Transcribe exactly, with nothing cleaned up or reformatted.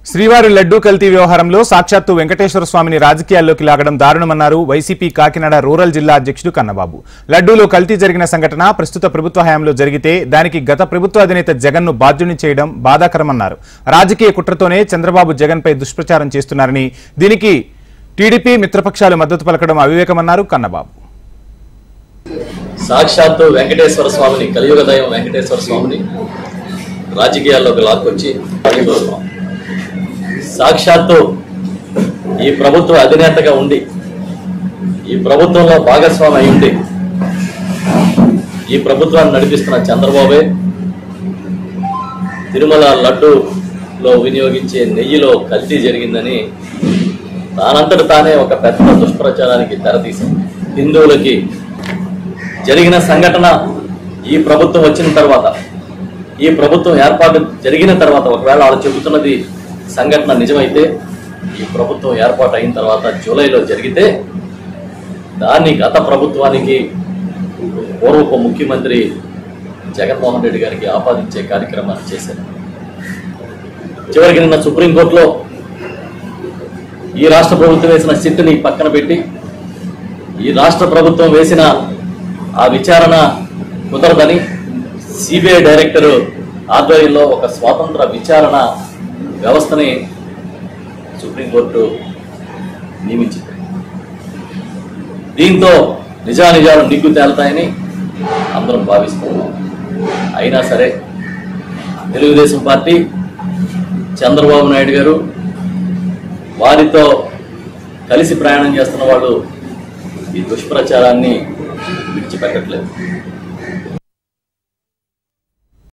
శ్రీవారి లడ్డూ కల్తీ వ్యవహారంలో సాక్షాత్తు వెంకటేశ్వర స్వామిని రాజకీయాల్లోకి లాగడం దారుణమన్నారు వైసీపీ కాకినాడ రూరల్ జిల్లా అధ్యక్షుడు కన్నబాబు. లడ్డూలో కల్తీ జరిగిన సంఘటన ప్రస్తుత ప్రభుత్వ హయాంలో జరిగితే దానికి గత ప్రభుత్వ అధినేత జగన్ను బాధ్యుని చేయడం బాధాకరమన్నారు. రాజకీయ కుట్రతోనే చంద్రబాబు జగన్పై దుష్ప్రచారం చేస్తున్నారని, దీనికి టీడీపీ మిత్రపక్షాలు మద్దతు పలకడం అవివేకమన్నారు కన్నబాబు. సాక్షాత్తు వెంకటేశ్వర స్వామిని, కలియుగ దైవం వెంకటేశ్వర స్వామిని రాజకీయాల్లోకి లాక్కొచ్చి సాక్షాత్తు ఈ ప్రభుత్వ అధినేతగా ఉండి, ఈ ప్రభుత్వంలో భాగస్వామి అయి ఉండి ఈ ప్రభుత్వాన్ని నడిపిస్తున్న చంద్రబాబే తిరుమల లడ్డూలో వినియోగించే నెయ్యిలో కల్తీ జరిగిందని తానంతట తానే ఒక పెద్ద దుష్ప్రచారానికి తెరతీసింది. హిందువులకి జరిగిన సంఘటన ఈ ప్రభుత్వం వచ్చిన తర్వాత, ఈ ప్రభుత్వం ఏర్పాటు జరిగిన తర్వాత, ఒకవేళ వాళ్ళు చెబుతున్నది సంఘటన నిజమైతే, ఈ ప్రభుత్వం ఏర్పాటు అయిన తర్వాత జూలైలో జరిగితే దాన్ని గత ప్రభుత్వానికి, పూర్వపు ముఖ్యమంత్రి జగన్మోహన్ రెడ్డి గారికి ఆపాదించే కార్యక్రమాన్ని చేశారు. చివరికి నిన్న సుప్రీంకోర్టులో ఈ రాష్ట్ర ప్రభుత్వం వేసిన సిట్ని పక్కన పెట్టి, ఈ రాష్ట్ర ప్రభుత్వం వేసిన ఆ విచారణ కుదరదని సిబిఐ డైరెక్టర్ ఆధ్వర్యంలో ఒక స్వాతంత్ర విచారణ వ్యవస్థని సుప్రీంకోర్టు నియమించింది. దీంతో నిజానిజాలు నిగ్గు తేలుతాయని అందరం భావిస్తున్నాం. అయినా సరే తెలుగుదేశం పార్టీ, చంద్రబాబు నాయుడు గారు, వారితో కలిసి ప్రయాణం చేస్తున్న వాళ్ళు ఈ దుష్ప్రచారాన్ని విడిచిపెట్టట్లేదు.